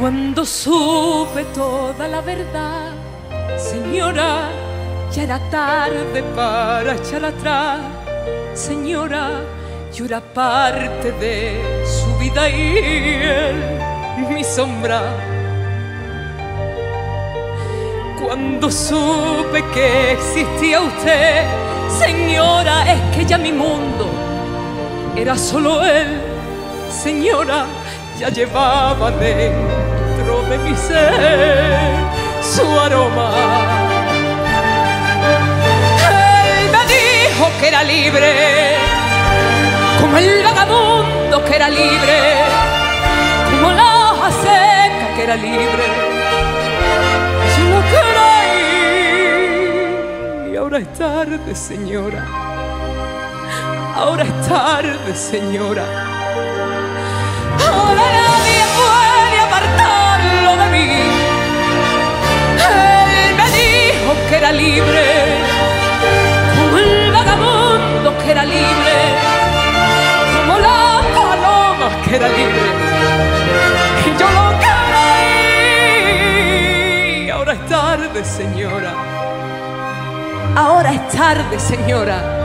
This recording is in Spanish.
Cuando supe toda la verdad, señora, ya era tarde para echar atrás. Señora, yo era parte de su vida y él, mi sombra. Cuando supe que existía usted, señora, es que ya mi mundo era solo él. Señora, ya llevaba dentro de mi ser su aroma. Él me dijo que era libre, como el vagabundo que era libre, como la hoja seca que era libre. Yo lo creí y ahora es tarde, señora. Ahora es tarde, señora. Ahora nadie puede apartarlo de mí. Él me dijo que era libre, como el vagabundo que era libre, como la paloma que era libre. Y yo lo creí. Ahora es tarde, señora. Ahora es tarde, señora.